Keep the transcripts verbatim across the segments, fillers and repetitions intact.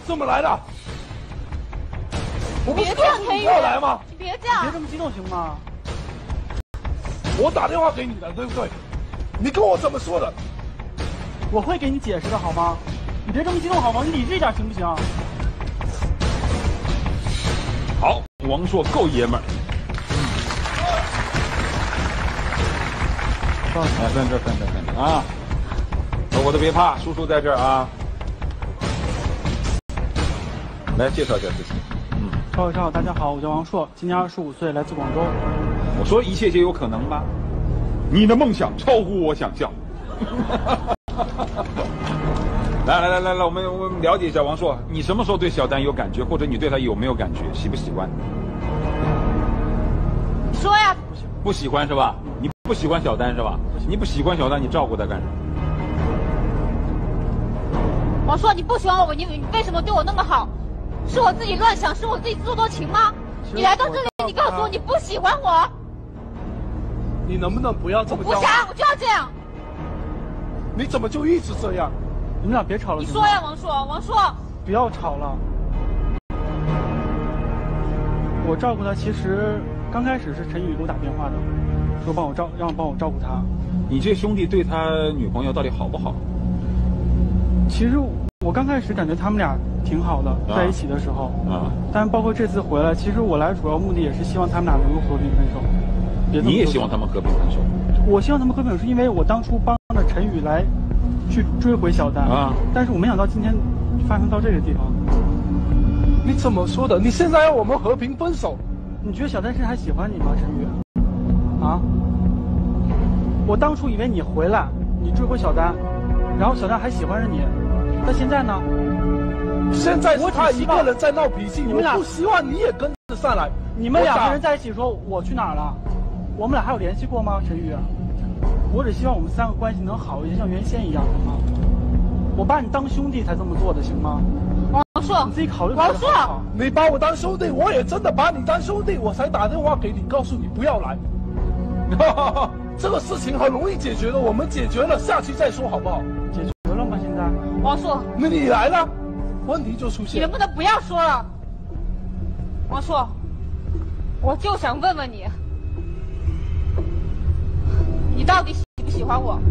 这么来的？我不是告诉你不要来吗？ 你别这样， 别这么激动行吗？ 我打电话给你的，对不对？你跟我怎么说的？ 我会给你解释的好吗？你别这么激动好吗？你理智一点行不行？ 好，王硕够爷们儿。来，站这，站这，站这啊！走过的别怕，叔叔在这儿啊。来介绍一下自己。嗯， 各位好，大家好，我叫王硕，今年二十五岁，来自广州。 我说一切皆有可能吧？你的梦想超乎我想象。来来来来来，我们我们了解一下王硕，你什么时候对小丹有感觉，或者你对他有没有感觉，喜不喜欢？ 你说呀。 不喜欢是吧？你不喜欢小丹是吧？你不喜欢小丹，你照顾他干什么？ 王硕，你不喜欢我，你你为什么对我那么好？是我自己乱想，是我自己自作多情吗？你来到这里，你告诉我你不喜欢我， 你能不能不要这么不想，我就要这样。 你怎么就一直这样？ 你们俩别吵了。 你说呀，王硕，王硕， 不要吵了。我照顾他，其实刚开始是陈宇给我打电话的，说帮我照，让我帮我照顾他。 你这兄弟对他女朋友到底好不好？ 其实我刚开始感觉他们俩挺好的，啊、在一起的时候。啊。但包括这次回来，其实我来主要目的也是希望他们俩能够和平分手。 你也希望他们和平分手？ 我希望他们和平分手，是因为我当初帮着陈宇来去追回小丹啊，但是我没想到今天发生到这个地方。 你怎么说的？你现在要我们和平分手？ 你觉得小丹是还喜欢你吗，陈宇？啊？我当初以为你回来，你追回小丹，然后小丹还喜欢着你，但现在呢？ 现在是他一个人在闹脾气， 你们俩我不希望你也跟着上来。 你们两个人在一起说我去哪儿了？我们俩还有联系过吗，陈宇？我只希望我们三个关系能好一些，像原先一样，好吗？我把你当兄弟才这么做的，行吗？ 王硕， 你自己考虑。 王硕， 你把我当兄弟，我也真的把你当兄弟，我才打电话给你，告诉你不要来。这个事情很容易解决的，我们解决了，下期再说好不好？ 解决了吗？现在？ 王硕， 那你来了，问题就出现。 你能不能不要说了？王硕，我就想问问你，你到底喜不喜欢我？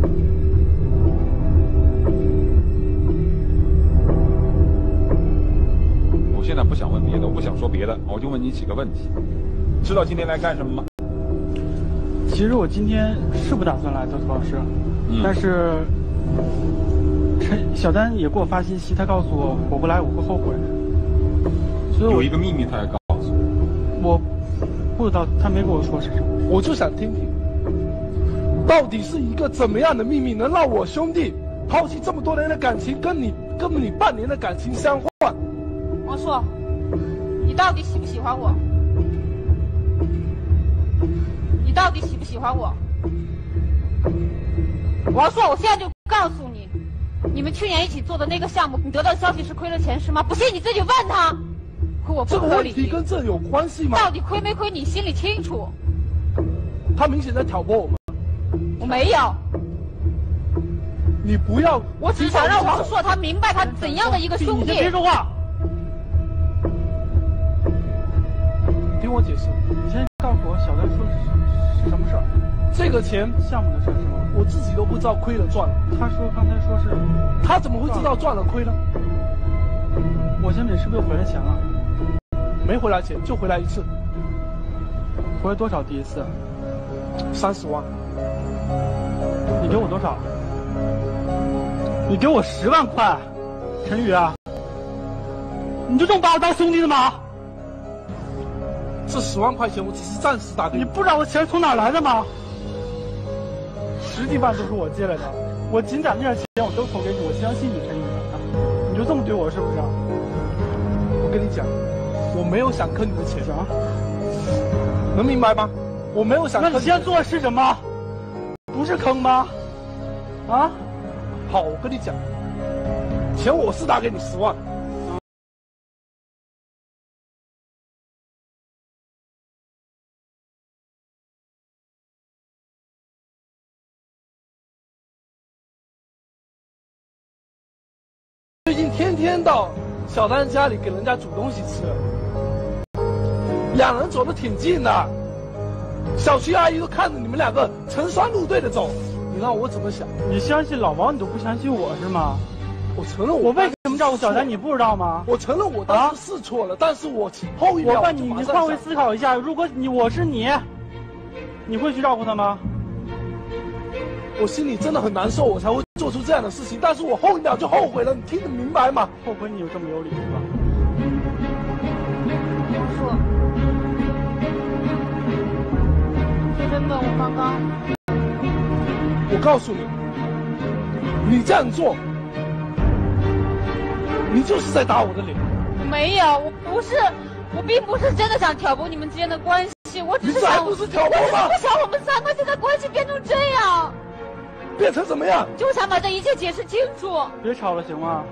我现在不想问别的，我不想说别的，我就问你几个问题。知道今天来干什么吗？ 其实我今天是不打算来的，涂老师，嗯、但是陈小丹也给我发信息，他告诉我我不来我会后悔，所以有一个秘密他也告诉我，我不知道他没跟我说是什么， 我就想听听，到底是一个怎么样的秘密能让我兄弟抛弃这么多年的感情，跟你跟你半年的感情相换？ 王硕，你到底喜不喜欢我？你到底喜不喜欢我？王硕，我现在就告诉你，你们去年一起做的那个项目，你得到的消息是亏了钱是吗？不信你自己问他。可我不合理。 这个问题跟这有关系吗？ 到底亏没亏，你心里清楚。 他明显在挑拨我们。 我没有。 你不要。 我只想让王硕他明白他怎样的一个兄弟。 你别说话。 听我解释。 你先告诉我，小丹说是是什么事儿？ 这个钱项目的事是吗？ 我自己都不知道亏了赚了。 他说刚才说是， 他怎么会知道赚了亏了？ 我先美是不是又回来钱了？ 没回来钱，就回来一次。 回来多少？第一次？ 三十万。 你给我多少？你给我十万块，陈宇啊！你就这么把我当兄弟的吗？ 这十万块钱我只是暂时打给你。 你不知道我钱从哪来的吗？十几万都是我借来的，我紧攒那点钱我都投给你，我相信你，陈宇，你就这么对我是不是？ 我跟你讲，我没有想坑你的钱啊， 能明白吗？我没有想坑你。 那你现在做的是什么？不是坑吗？啊？ 好，我跟你讲，钱我是打给你十万。最近天天到小丹家里给人家煮东西吃，两人走得挺近的，小区阿姨都看着你们两个成双入对的走，你让我怎么想？ 你相信老王，你都不相信我是吗？ 我承认我为什么照顾小丹，你不知道吗？ 我承认我当时是错了，啊、但是我后一秒我问你，你换位思考一下，如果你我是你，你会去照顾他吗？ 我心里真的很难受，我才会做出这样的事情，但是我后一秒就后悔了，你听得明白吗？ 后悔你有这么有理是吧？ 王硕，真的，我刚刚， 我告诉你，你这样做，你就是在打我的脸。 没有，我不是，我并不是真的想挑拨你们之间的关系，我只是想， 你这还不是挑拨吗？ 我不想我们三个现在关系变成这样。 变成怎么样？ 就想把这一切解释清楚。 别吵了，行吗？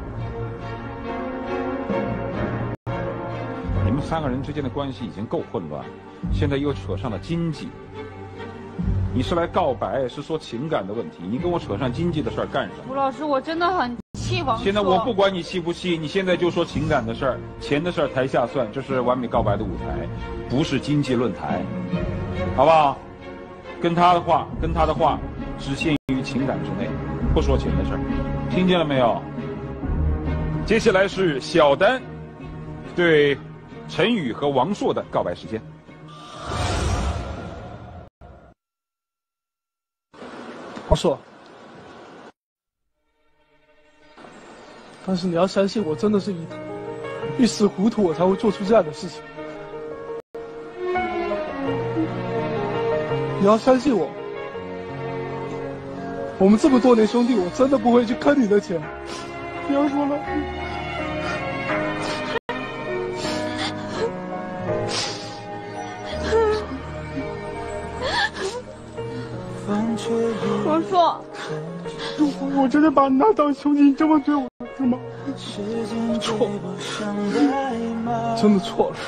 你们三个人之间的关系已经够混乱，现在又扯上了经济。你是来告白，是说情感的问题，你跟我扯上经济的事儿干什么？ 吴老师，我真的很气王硕。 现在我不管你气不气，你现在就说情感的事儿，钱的事儿台下算，这是完美告白的舞台，不是经济论坛，好不好？跟他的话，跟他的话。只限于情感之内，不说钱的事儿，听见了没有？接下来是小丹对陈宇和王硕的告白时间。 王硕，但是你要相信我，真的是一一时糊涂，我才会做出这样的事情。你要相信我。我们这么多年兄弟，我真的不会去坑你的钱。不要说了。 王硕， 我真的把你拿当兄弟，你这么对我是吗？ 错了，真的错了。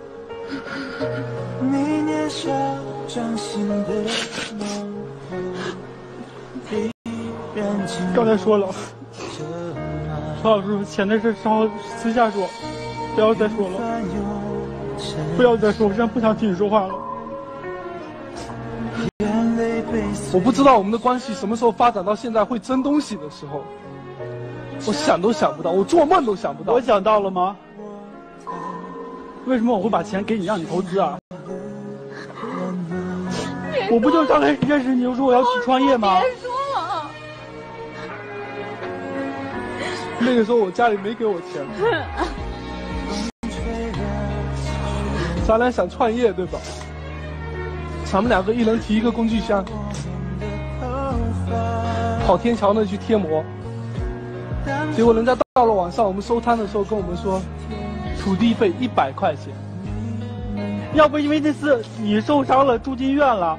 刚才说了，曹老师，钱的事稍后私下说，不要再说了，不要再说，我现在不想听你说话了。 我不知道我们的关系什么时候发展到现在会争东西的时候，我想都想不到，我做梦都想不到。 我想到了吗？为什么我会把钱给你让你投资啊？我不就刚开始认识你就说我要去创业吗？ 别说了。 那个时候我家里没给我钱，咱俩想创业对吧？咱们两个一人提一个工具箱，跑天桥那去贴膜，结果人家到了晚上我们收摊的时候跟我们说，土地费一百块钱。 要不因为那次你受伤了住进院了，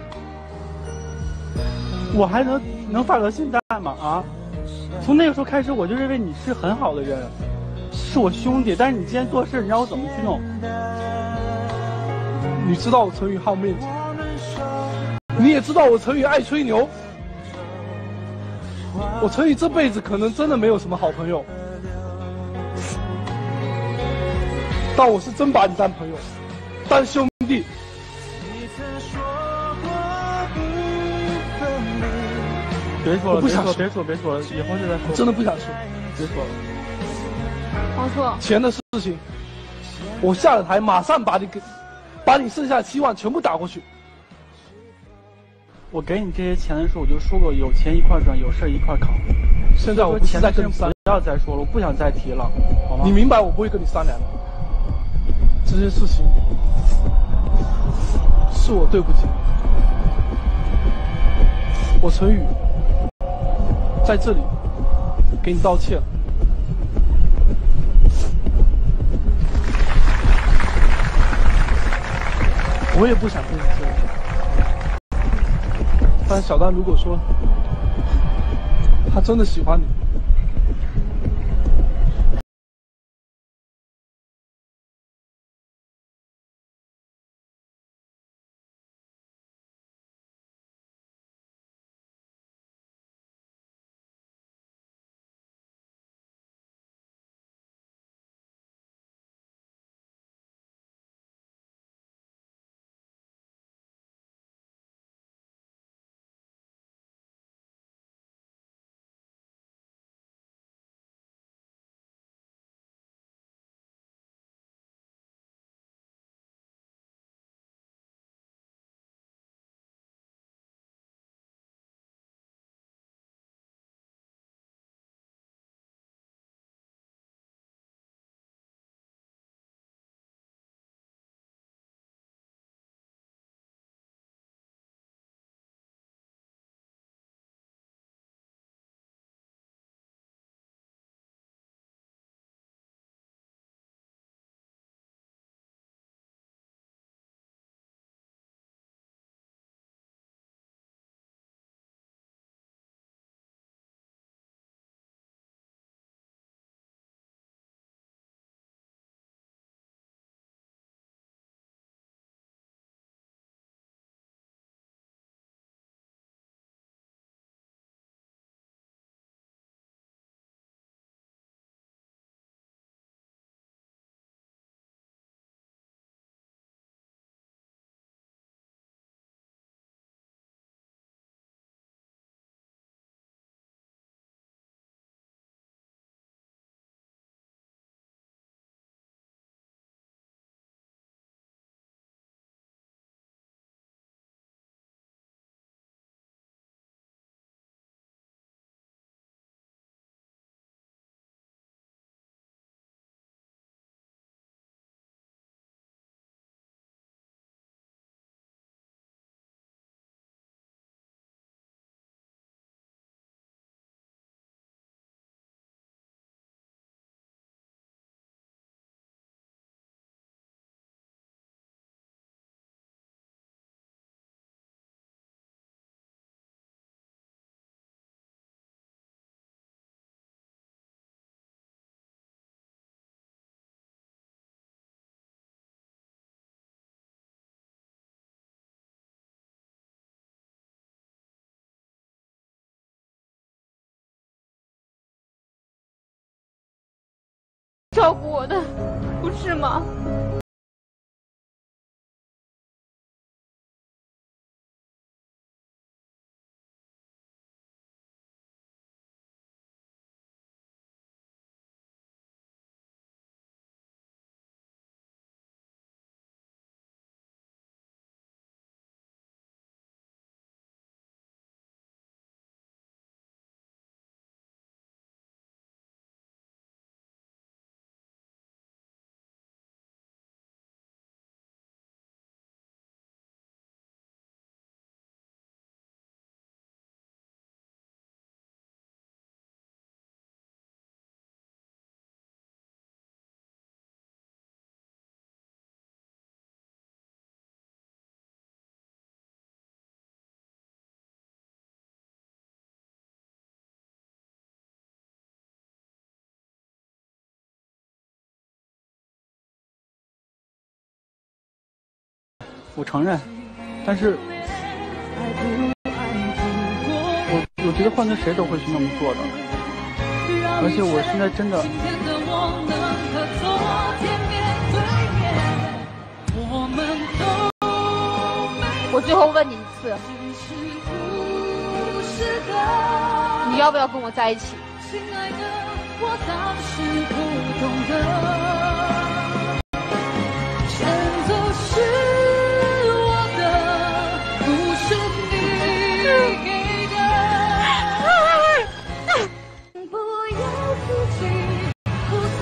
我还能能发到现在吗？啊！从那个时候开始，我就认为你是很好的人，是我兄弟。但是你今天做事，你让我怎么去弄？ 你知道我陈宇好面子，你也知道我陈宇爱吹牛。我陈宇这辈子可能真的没有什么好朋友，但我是真把你当朋友，当兄弟。 别说了， 不想说， 别说，别说了，以后就再说。 真的不想说， 别说了。 王硕， 钱的事情，我下了台马上把你给，把你剩下的期望全部打过去。 我给你这些钱的时候，我就说过，有钱一块赚，有事一块扛。 现在我不是在跟你商量， 不要再说了，我不想再提了，好吗？ 你明白我不会跟你商量的。这些事情是我对不起我陈宇，在这里给你道歉。我也不想跟你这样，但小丹如果说他真的喜欢你。 照顾我的，不是吗？ 我承认，但是我我觉得换成谁都会去那么做的，而且我现在真的。 我最后问你一次，你要不要跟我在一起？亲爱的，我当时不懂得，全都是我的，不是你给的。不要自己负责。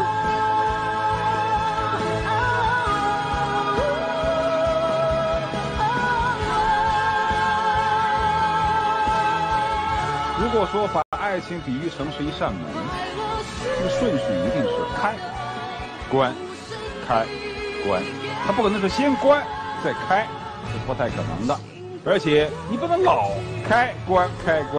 如果说把爱情比喻成是一扇门，这个顺序一定是开、关、开、关，它不可能是先关再开，是不太可能的。而且你不能老开关开关。